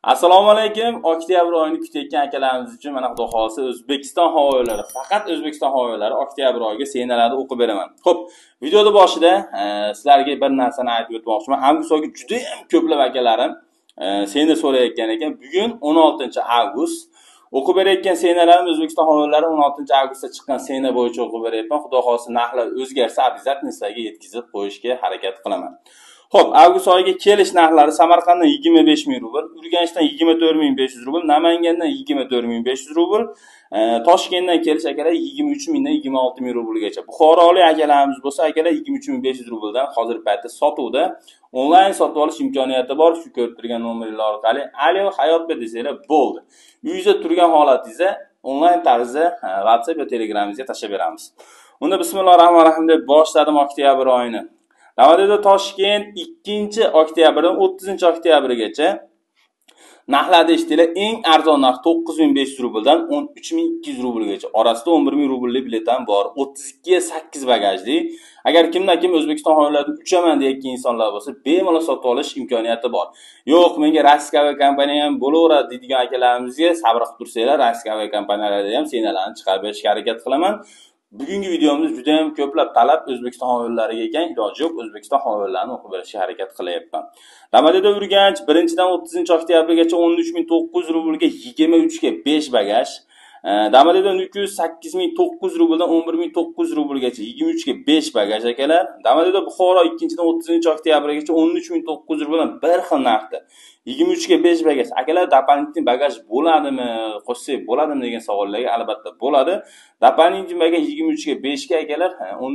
Assalomu alaykum. Oktyabr oyini kutayotgan akalarimiz uchun mana xudo xolisa O'zbekiston havo yo'llari, faqat O'zbekiston havo yo'llari oktyabr oyiga senalarni o'qib beraman. Xo'p, videoda boshida sizlarga bir narsani aytib o'tmoqchiman. Avgust oyiga juda ham ko'plab akalarim sena so'rayotgan ekan. Bugun 16-avgust. O'qib berayotgan senalarimiz O'zbekiston havo yo'llari 16-avgustda chiqqan sena bo'yicha o'qib beryapman. Xudo xolisa narxlar o'zgarsa, обязательно sizlarga yetkazib qo'yishga harakat qilaman. Xo'p, avgust oyiga kelish narxlari Samarqanddan 25.000 rubl, Urganchdan 24.500 rubl, Namangandan 24.500 rubl, Toshkentdan kelish akalar 23.000 dan 26.000 rublgacha. Buxorolik akalarimiz bo'lsa, akalar 23.500 rubldan hozir paytda sotuvda onlayn sotib olish imkoniyati bor. Shu ko'rib turgan nomerlar orqali "Alo, Hayotbek" desanglar bo'ldi. Uyingizda turgan holatingizda onlayn tarzda WhatsApp va Telegramingizga tashlab beramiz. Unda bismillahirrohmanirrohim deb boshladim oktyabr oyini. Navoiyda Toshkent 2-oktyabrdan 30-oktyabrgacha narxlarda eshitdilar. Eng arzon narx 9.500 rubldan 13.200 rublgacha. Orasida 11.000 rubllik bilet ham bor. 32-8 bagajli. Agar kimdan kim O'zbekiston havo yo'llarida uchaman deyotgan insonlar bo'lsa, bemalol sotib olish imkoniyati bor. Yo'q, menga Rossiya aviakompaniya ham bo'laveradi deydigan akalarimizga sabr qilib tursanglar, Rossiya aviakompaniyalariga ham senalarni chiqarib berishga harakat qilaman. Bugungi videomizda juda ham ko'plab talab O'zbekiston havo yo'llariga ekan, iloji yo'q O'zbekiston havo yo'llarini o'qib berishga harakat qilyapman. Navoiyda Urganch 1-dan 30-oktyabrgacha 13.900 rublga 23 ga 5 bagaj. Navoiyda Nukus 8.900 rubldan 11.900 rublgacha 23 ga 5 bagaj akalar. Navoiyda Buxoro 2-dan 30-oktyabrgacha 13.900 rubldan bir xil narxda 23 ga 5 bagaj. Akalar, doполнительный bagaj bo'ladimi, qo'shsak bo'ladimi degan savollarga albatta bo'ladi. Doполнительный bagaj 23 ga 5 ga akalar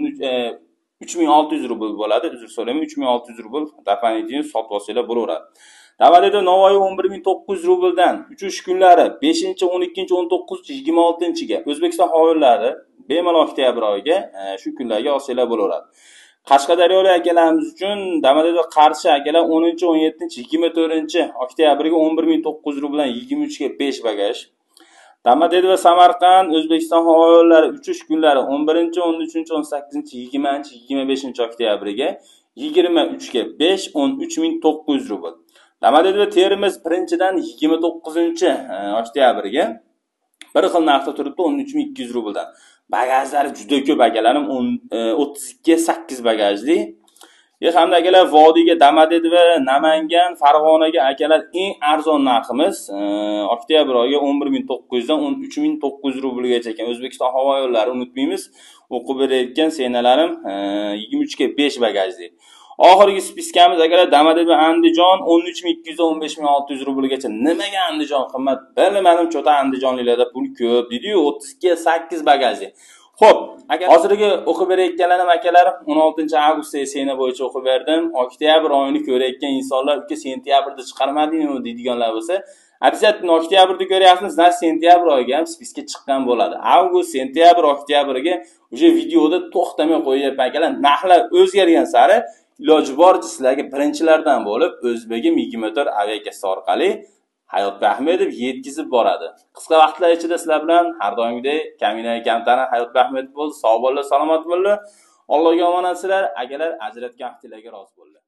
3600 rubl bo'ladi. Uzr so'rayman, 3600 rubl doполнительный sotib olsanglar bo'laveradi. Navoiyda Navoiy 11.900 rubldan uchish kunlari 5, 12, 19, 26 ga O'zbekiston havo yo'llari bemalol oktyabr oyiga shu kunlarga olsanglar bo'laveradi. Qashqadaryolik akalarimiz uchun Navoiyda Qarshi akalar 10, 17, 24-oktyabrga 11.900 rubldan 23 ga 5 bagaj. Navoiyda va Samarqand O'zbekiston havo yo'llari uchish kunlari 11, 13, 18, 20, 25-oktyabrga 23 ga 5, 13.900 rubl. Navoiyda Termiz 1-dan 29-oktyabrga bir xil narxda turibdi 13.200 rubldan. Bagajlar juda ko'p akalarim, 32 ga 8 bagajli. Hamda akalar Vodiyga Navoiyda va Namangan, Farg'onaga akalar eng arzon narximiz oktyabr oyiga 11.900 dan 13.900 rublgacha ekan. O'zbekiston havo yo'llari unutmaymiz. O'qib berayotgan senalarim 23 ga 5 bagajli. Oxirgi spiskamiz akalar Navoiyda va Andijon 13.200 dan 15.600 rublgacha. Nimaga Andijon qimmat? Bilmadim, cho'ta andijonliklarda pul ko'p deydi-yu, 32 ga 8 bagajli. Xo'p, hozirgi o'qib berayotganlarim akalarim 16-avgustda sena bo'yicha o'qib berdim. Oktyabr oyini ko'rayotgan insonlar uka sentyabrda chiqarmadingmi deydiganlar bo'lsa, обязательно oktyabrdni ko'ryapsiz, na sentyabr oyiga ham spiska chiqqan bo'ladi. Avgust, sentyabr, oktyabrga o'sha videoda to'xtamay qo'yayapman akalar. Narxlar o'zgargan sari iloji boricha sizlarga birinchilardan bo'lib O'zbegim 24 aviakassa orqali Hayotbek Ahmedov yetkazib boradi. Qisqa vaqtlar ichida sizlar bilan har doimgidek Kamina Kamtana Hayotbek Ahmedov bo'ldi. Sog' bo'linglar, salomat bo'linglar. Allohga omonat sizlar. Akalar, ajratgan vaqtinglarga rozi bo'linglar.